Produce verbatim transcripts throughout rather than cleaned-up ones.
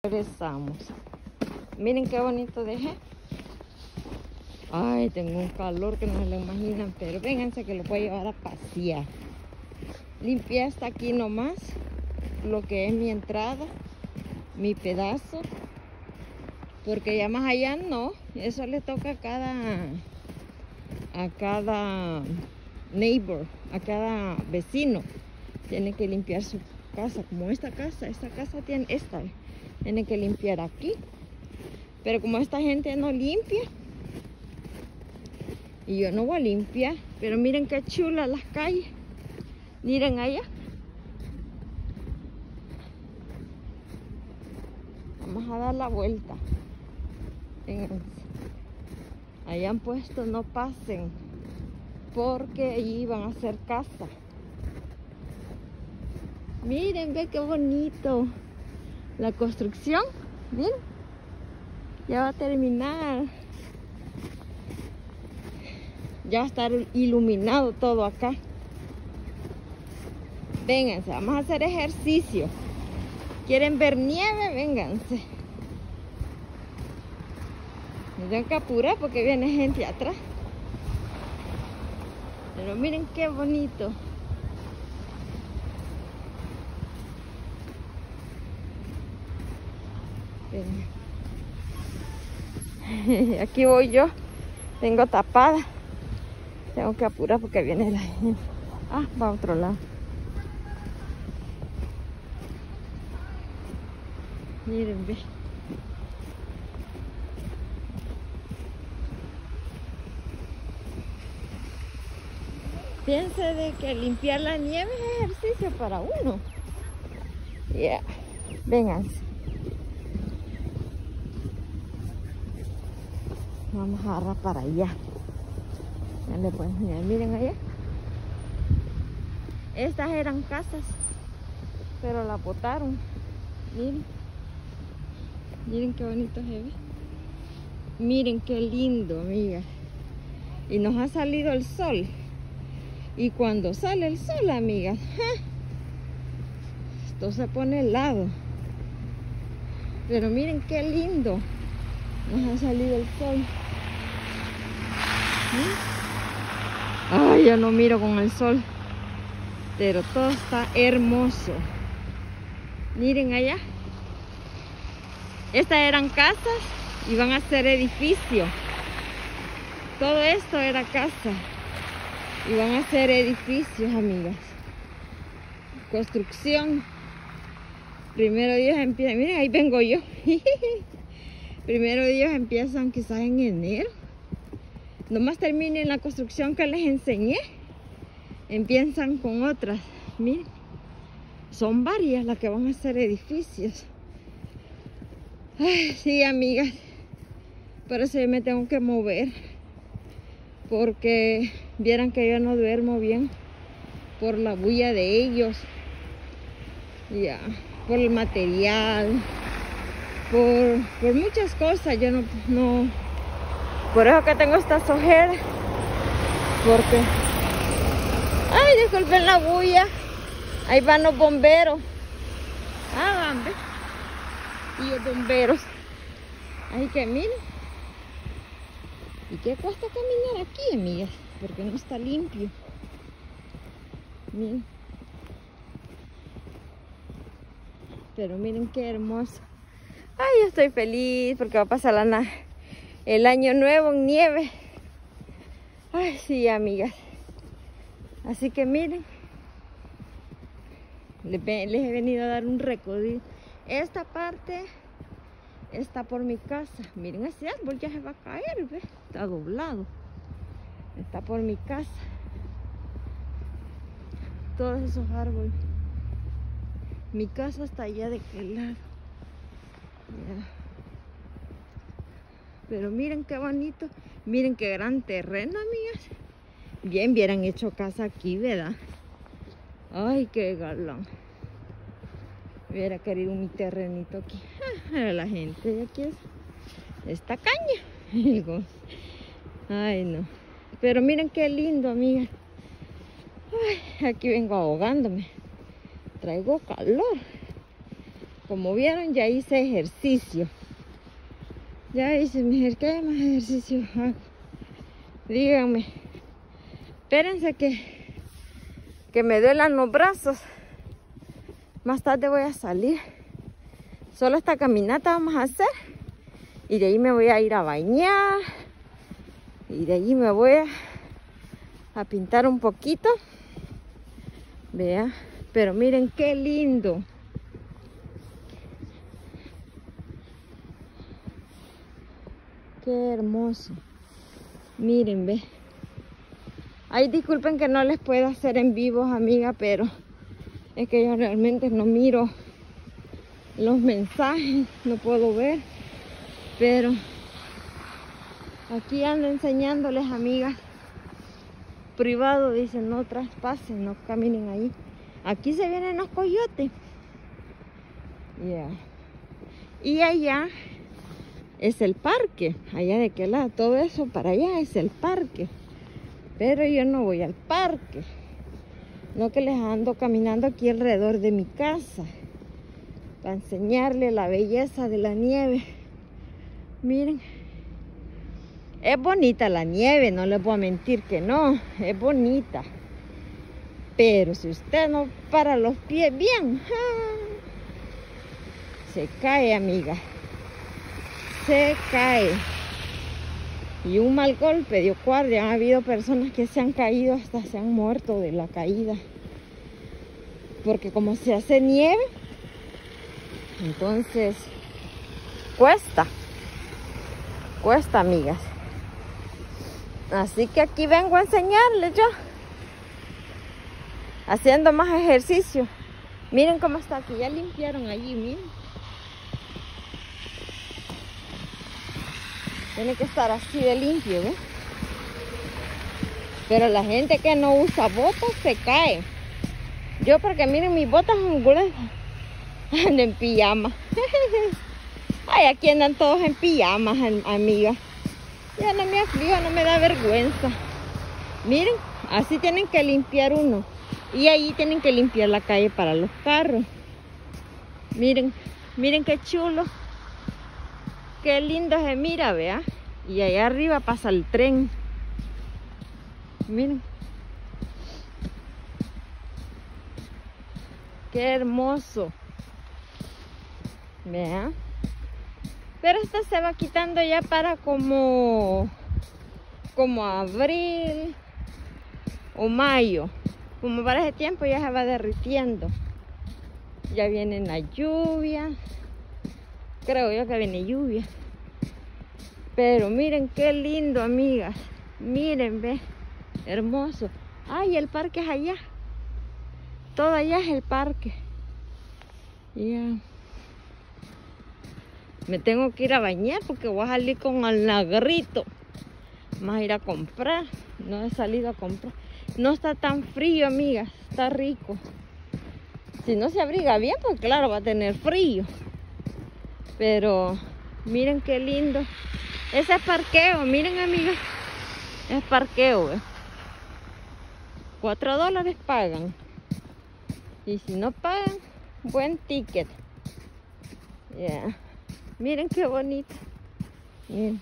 Regresamos. Miren qué bonito dejé. Ay, tengo un calor que no se lo imaginan, pero vénganse que lo voy a llevar a pasear. Limpié hasta aquí nomás lo que es mi entrada, mi pedazo, porque ya más allá no, eso le toca a cada a cada neighbor, a cada vecino. Tiene que limpiar su casa, como esta casa, esta casa tiene esta, tiene que limpiar aquí. Pero como esta gente no limpia, y yo no voy a limpiar, pero miren qué chulas las calles. Miren allá. Vamos a dar la vuelta. Fíjense. Allá han puesto no pasen, porque allí van a hacer casa. Miren, ve qué bonito. La construcción, miren, ya va a terminar. Ya va a estar iluminado todo acá. Vénganse, vamos a hacer ejercicio. ¿Quieren ver nieve? Vénganse. Me tengo que apurar porque viene gente atrás. Pero miren qué bonito. Aquí voy yo. Tengo tapada. Tengo que apurar porque viene la gente. Ah, va a otro lado. Miren, ve. Piense de que limpiar la nieve es ejercicio para uno. Ya, yeah. Vénganse. Vamos a agarrar para allá. Ya les voy a enseñar. Miren allá. Estas eran casas, pero las botaron. Miren. Miren qué bonito se ve. Miren qué lindo, amigas. Y nos ha salido el sol. Y cuando sale el sol, amigas, ¡ja! Esto se pone helado. Pero miren qué lindo. Nos ha salido el sol. ¿Sí? Ay, ya no miro con el sol. Pero todo está hermoso. Miren allá. Estas eran casas y van a ser edificios. Todo esto era casa y van a ser edificios, amigas. Construcción. Primero Dios empieza. Miren, ahí vengo yo. Primero Dios empiezan quizás en enero. Nomás terminen la construcción que les enseñé. Empiezan con otras. Miren, son varias las que van a ser edificios. Ay, sí, amigas, por eso yo me tengo que mover, porque vieran que yo no duermo bien por la bulla de ellos, ya, por el material, por, por muchas cosas. Yo no, no, por eso que tengo estas ojeras, porque, ay, disculpen la bulla, ahí van los bomberos, ah, van, ¿ves? Y los bomberos. Así que miren. ¿Y qué cuesta caminar aquí, amigas? Porque no está limpio. Miren. Pero miren qué hermoso. Ay, yo estoy feliz porque va a pasar la, el año nuevo en nieve. Ay, sí, amigas. Así que miren. Les, les he venido a dar un recorrido. Esta parte está por mi casa. Miren, ese árbol ya se va a caer, ¿ves? Está doblado. Está por mi casa. Todos esos árboles. Mi casa está allá de aquel lado. Ya. Pero miren qué bonito. Miren qué gran terreno, amigas. Bien, hubieran hecho casa aquí, ¿verdad? Ay, qué galán. Hubiera querido mi terrenito aquí. Ah, la gente de aquí es esta caña. Ay, no. Pero miren qué lindo, amiga. Ay, aquí vengo ahogándome. Traigo calor. Como vieron, ya hice ejercicio. Ya hice, mujer, ¿qué más ejercicio hago? Díganme. Espérense que, que me duelan los brazos. Más tarde voy a salir. Solo esta caminata vamos a hacer. Y de ahí me voy a ir a bañar. Y de ahí me voy a, a pintar un poquito. Vea. Pero miren qué lindo. Qué hermoso. Miren, ve. Ay, disculpen que no les pueda hacer en vivo, amiga, pero es que yo realmente no miro los mensajes, no puedo ver. Pero aquí ando enseñándoles, amigas. Privado, dicen, no traspasen, no caminen ahí. Aquí se vienen los coyotes. Yeah. Y allá es el parque. Allá de qué lado, todo eso para allá es el parque. Pero yo no voy al parque. No, que les ando caminando aquí alrededor de mi casa. Para enseñarles la belleza de la nieve. Miren. Es bonita la nieve, no les voy a mentir que no. Es bonita. Pero si usted no para los pies bien, ¡ja! Se cae, amiga. Se cae. Y un mal golpe dio guardia. Ha habido personas que se han caído, hasta se han muerto de la caída. Porque como se hace nieve, entonces cuesta. Cuesta, amigas. Así que aquí vengo a enseñarles yo. Haciendo más ejercicio. Miren cómo está aquí. Ya limpiaron allí, miren. Tiene que estar así de limpio, ¿ves? Pero la gente que no usa botas se cae. Yo, porque miren, mis botas son gruesas. Ando en pijama. Ay, aquí andan todos en pijamas, amiga. Ya no me aflijo, no me da vergüenza. Miren, así tienen que limpiar uno. Y ahí tienen que limpiar la calle para los carros. Miren, miren qué chulo. Qué lindo se mira, vea. Y allá arriba pasa el tren. Miren. Qué hermoso. Vea. Pero esto se va quitando ya para como... Como abril o mayo. Como para ese tiempo ya se va derritiendo. Ya viene la lluvia. Creo yo que viene lluvia. Pero miren qué lindo, amigas. Miren, ve. Hermoso. Ay, el parque es allá. Todo allá es el parque. Ya. Me tengo que ir a bañar porque voy a salir con el lagrito. Vamos a ir a comprar. No he salido a comprar. No está tan frío, amigas. Está rico. Si no se abriga bien, pues claro, va a tener frío. Pero miren qué lindo. Ese es parqueo, miren, amigas. Es parqueo, ¿eh? Cuatro dólares pagan. Y si no pagan, buen ticket. Yeah. Miren qué bonito. Miren.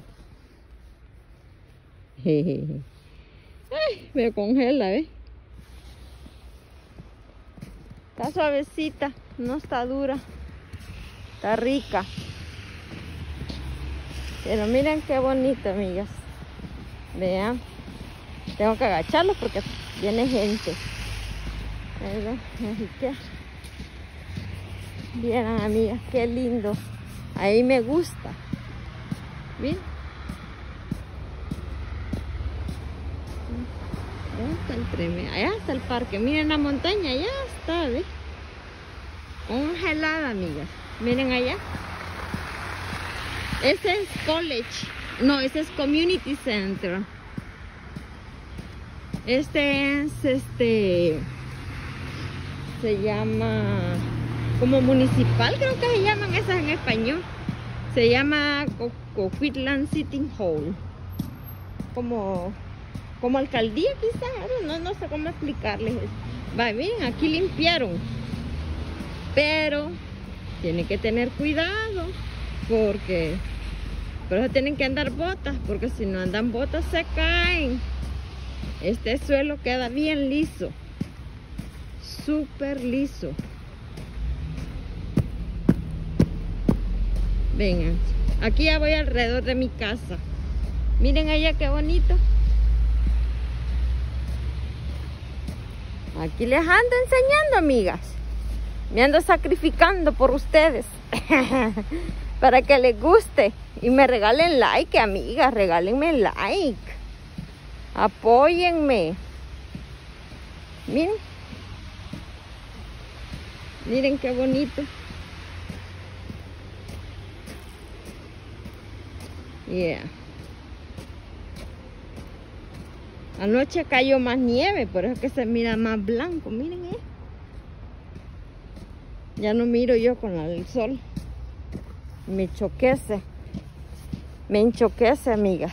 Jejeje. Ay, me congela, ¿eh? Está suavecita, no está dura. Está rica. Pero miren qué bonito, amigas. Vean. Tengo que agacharlo porque viene gente. Así que vieran, amigas, qué lindo. Ahí me gusta. ¿Ven? Allá está el tren, allá está el parque. Miren la montaña, allá está, ¿ves? Congelada, amigas. Miren allá. Ese es college. No, ese es community center. Este es este. Se llama como municipal, creo que se llaman esas en español. Se llama Coquitlam City Hall. Como, como alcaldía quizás. No, no sé cómo explicarles eso. Va, miren, aquí limpiaron. Pero Tienen que tener cuidado porque por eso tienen que andar botas, porque si no andan botas se caen. Este suelo queda bien liso, súper liso. Vengan, aquí ya voy alrededor de mi casa. Miren allá qué bonito. Aquí les ando enseñando, amigas. Me ando sacrificando por ustedes. Para que les guste. Y me regalen like, amigas. Regálenme like. Apóyenme. Miren. Miren qué bonito. Yeah. Anoche cayó más nieve, por eso es que se mira más blanco. Miren, eh. Ya no miro yo con el sol. Me choquece. Me enchoquece, amigas.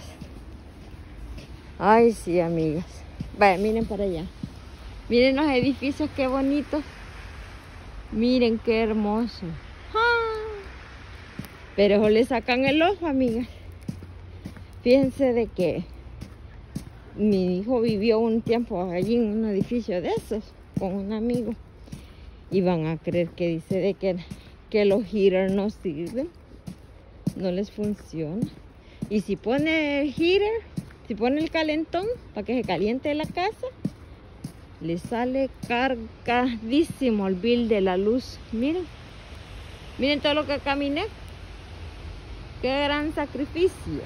Ay, sí, amigas. Vaya, miren para allá. Miren los edificios, qué bonitos. Miren qué hermoso. ¡Ah! Pero eso le sacan el ojo, amigas. Fíjense de que mi hijo vivió un tiempo allí en un edificio de esos con un amigo. Y van a creer que dice de que, que los heaters no sirven. No les funciona. Y si pone el heater, si pone el calentón para que se caliente la casa, le sale cargadísimo el bill de la luz. Miren. Miren todo lo que caminé. Qué gran sacrificio.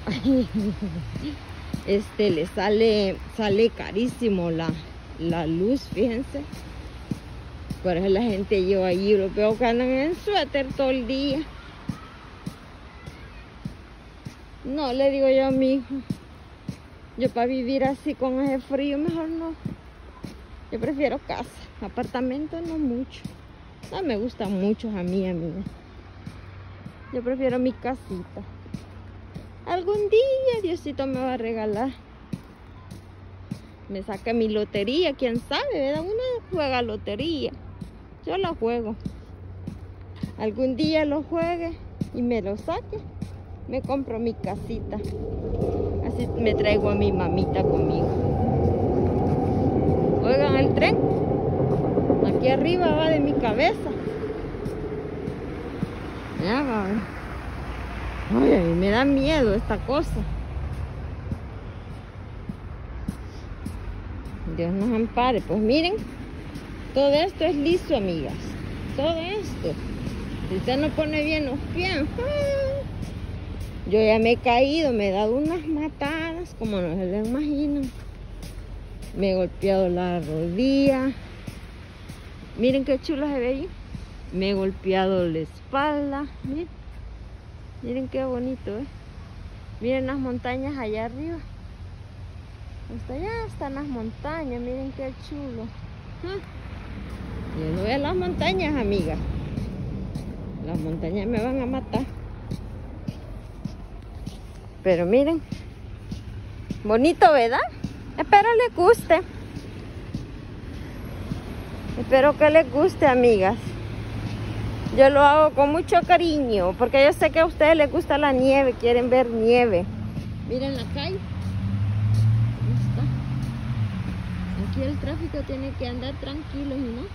Este le sale, sale carísimo la, la luz, fíjense. Por eso la gente yo allí los veo que andan en suéter todo el día. No, le digo yo a mi hijo, yo para vivir así con ese frío mejor no. Yo prefiero casa, apartamento no mucho. No me gustan mucho a mí, amiga. Yo prefiero mi casita. Algún día Diosito me va a regalar. Me saca mi lotería, quién sabe, ¿verdad? Uno juega lotería. Yo la juego. Algún día lo juegue y me lo saque. Me compro mi casita. Así me traigo a mi mamita conmigo. Oigan el tren. Aquí arriba va de mi cabeza. Ya va. Ay, a mí me da miedo esta cosa. Dios nos ampare. Pues miren, todo esto es liso, amigas. Todo esto. Si usted no pone bien los pies, yo ya me he caído, me he dado unas matadas, como no se lo imaginan. Me he golpeado la rodilla. Miren qué chulo se ve ahí. Me he golpeado la espalda. Miren, miren qué bonito, ¿eh? Miren las montañas allá arriba. Hasta allá están las montañas, miren qué chulo. Yo no veo las montañas, amigas. Las montañas me van a matar. Pero miren, bonito, ¿verdad? Espero les guste. Espero que les guste, amigas. Yo lo hago con mucho cariño, porque yo sé que a ustedes les gusta la nieve, quieren ver nieve. Miren la calle. Ahí está. Aquí el tráfico tiene que andar tranquilo y no,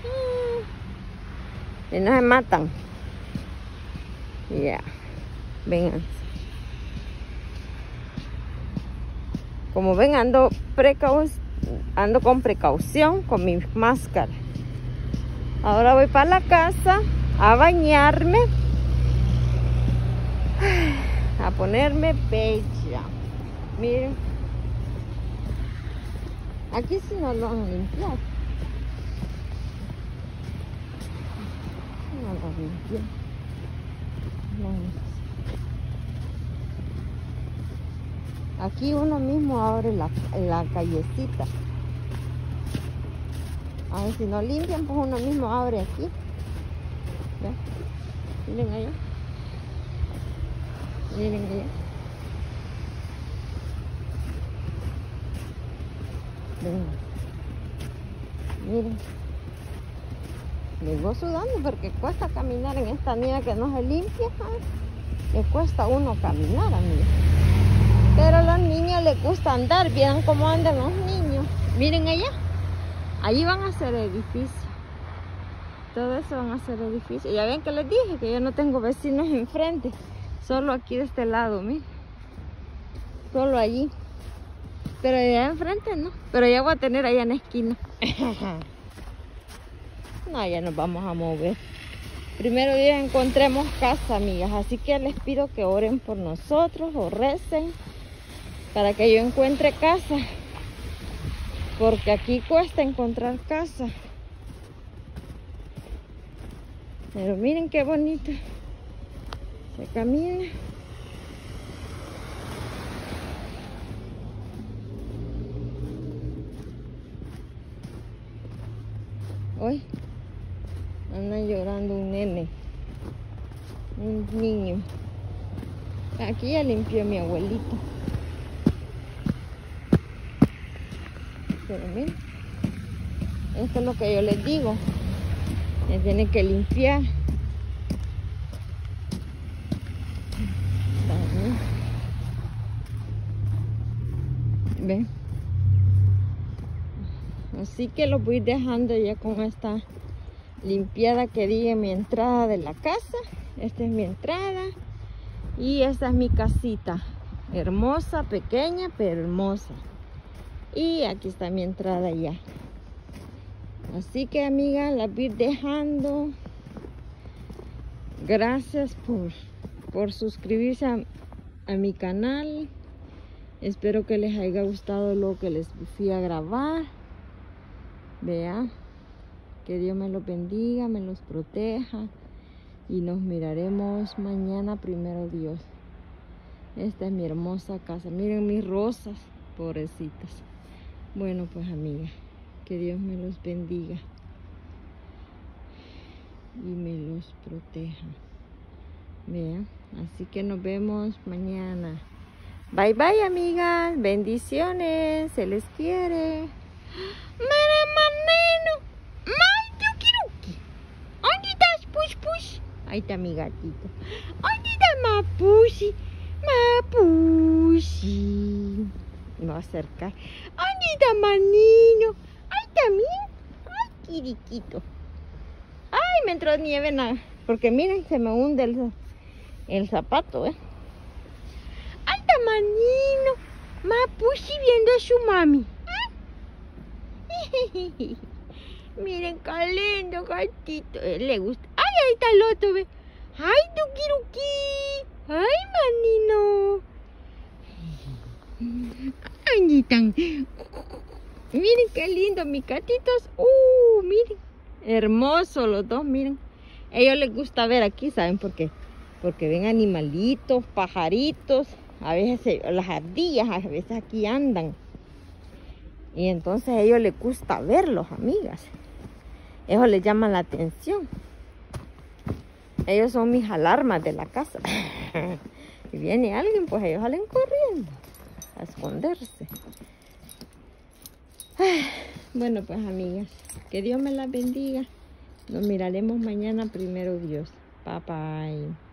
y no se matan. Ya, yeah. Vengan. Como ven, ando, precau ando con precaución con mi máscara. Ahora voy para la casa a bañarme, a ponerme bella. Miren, aquí sí no lo han limpiado. No lo han limpiado. No. Aquí uno mismo abre la, la callecita. A ver, si no limpian, pues uno mismo abre aquí. ¿Ven? Miren allá. Miren allá. Miren. Miren. Vengo sudando porque cuesta caminar en esta nieve que no se limpia. Le cuesta a uno caminar, amiga. Pero a los niños les gusta andar. Vieran cómo andan los niños. Miren allá. Allí van a hacer edificios. Todo eso van a hacer edificios. Ya ven que les dije que yo no tengo vecinos enfrente. Solo aquí de este lado, miren. Solo allí. Pero allá enfrente no. Pero ya voy a tener allá en la esquina. No, ya nos vamos a mover. Primero día encontremos casa, amigas. Así que les pido que oren por nosotros o recen para que yo encuentre casa. Porque aquí cuesta encontrar casa. Pero miren qué bonito. Se camina. Hoy anda llorando un nene, un niño. Aquí ya limpió mi abuelito. Pero miren, esto es lo que yo les digo. Me tiene que limpiar. Ven. Así que los voy dejando ya con esta limpiada que di en mi entrada de la casa. Esta es mi entrada. Y esta es mi casita. Hermosa, pequeña, pero hermosa. Y aquí está mi entrada ya. Así que, amigas, las voy dejando. Gracias por, por suscribirse a, a mi canal. Espero que les haya gustado lo que les fui a grabar. Vea, que Dios me los bendiga, me los proteja. Y nos miraremos mañana, primero Dios. Esta es mi hermosa casa. Miren mis rosas, pobrecitas. Bueno, pues, amigas, que Dios me los bendiga y me los proteja. Vean, así que nos vemos mañana. Bye bye, amigas, bendiciones, se les quiere. ¡Mara maneno! ¡May tukiruki! ¿Dónde estás, push push? Ahí está mi gatito. ¿Dónde está Mapushi? Mapushi. Me va a acercar. ¿Dónde está Manino? Ahí también. Ay, quiriquito. Ay, me entró nieve en la... Porque miren, se me hunde el, el zapato, ¿eh? Ahí está Manino. Mapushi viendo a su mami. ¿Eh? Miren, qué lindo gatito. Eh, le gusta. Ay, ahí está el otro, ¿ve? Ay, tukiruki. Ay, Manino. Ahí están. Miren qué lindo, mis gatitos. Uh, miren. Hermosos los dos, miren. A ellos les gusta ver aquí, ¿saben por qué? Porque ven animalitos, pajaritos. A veces las ardillas, a veces aquí andan. Y entonces a ellos les gusta verlos, amigas. Eso les llama la atención. Ellos son mis alarmas de la casa. Si viene alguien, pues ellos salen corriendo a esconderse. Bueno, pues, amigas, que Dios me las bendiga. Nos miraremos mañana, primero Dios. Bye bye.